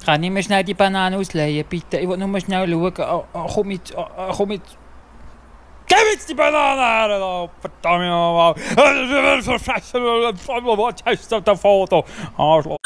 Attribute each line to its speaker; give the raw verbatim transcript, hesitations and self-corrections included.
Speaker 1: Kann ich mir schnell die Banane ausleihen, bitte? Ich will nur mal schnell schauen. Oh, oh, komm mit, oh, oh, komm mit. Gib jetzt die Banane her! Oh, verdammt nochmal! Was hast du auf dem Foto? Arschloch!